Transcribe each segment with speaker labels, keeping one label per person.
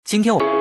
Speaker 1: 今天我。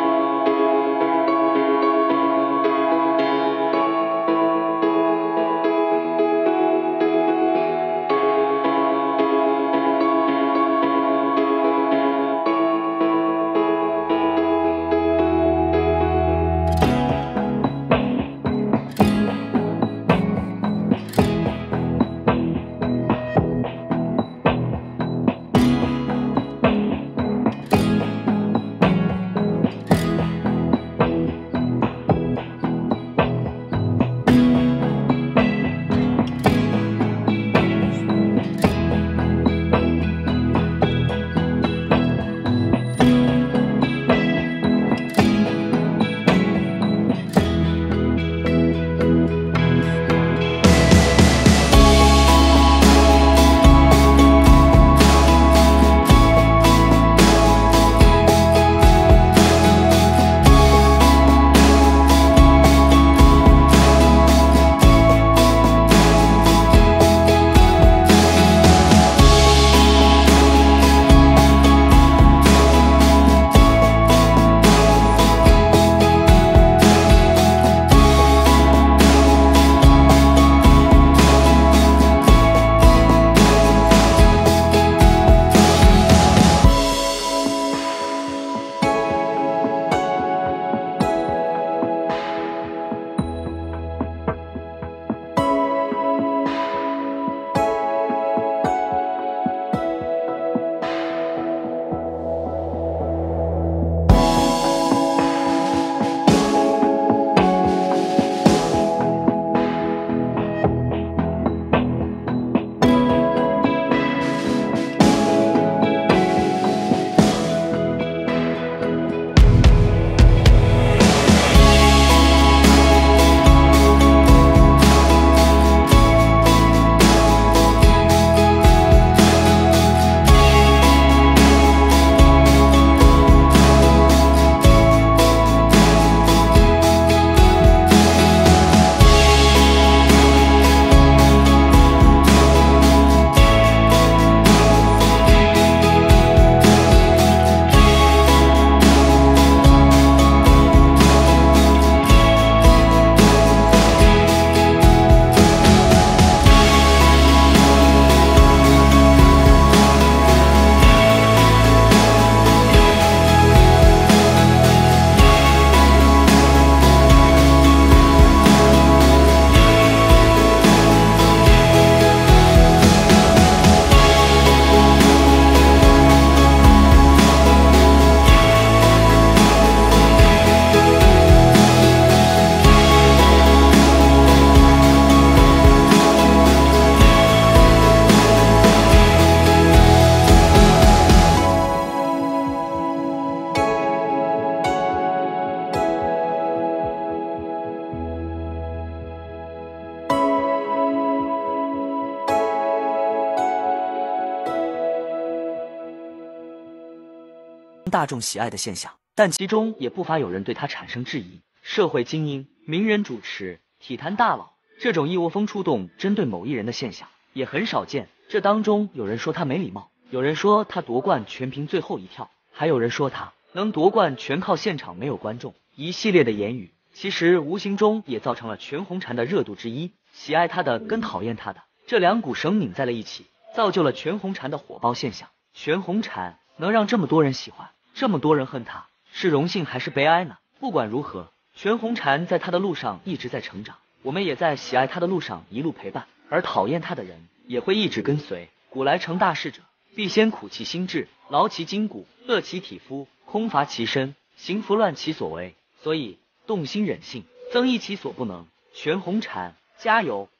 Speaker 1: 大众喜爱的现象，但其中也不乏有人对他产生质疑。社会精英、名人主持、体坛大佬，这种一窝蜂出动针对某一人的现象也很少见。这当中有人说他没礼貌，有人说他夺冠全凭最后一跳，还有人说他能夺冠全靠现场没有观众。一系列的言语，其实无形中也造成了全红婵的热度之一。喜爱他的跟讨厌他的这两股绳拧在了一起，造就了全红婵的火爆现象。全红婵能让这么多人喜欢，这么多人恨他，是荣幸还是悲哀呢？不管如何，全红婵在他的路上一直在成长，我们也在喜爱他的路上一路陪伴，而讨厌他的人也会一直跟随。古来成大事者，必先苦其心志，劳其筋骨，饿其体肤，空乏其身，行拂乱其所为。所以动心忍性，增益其所不能。全红婵加油！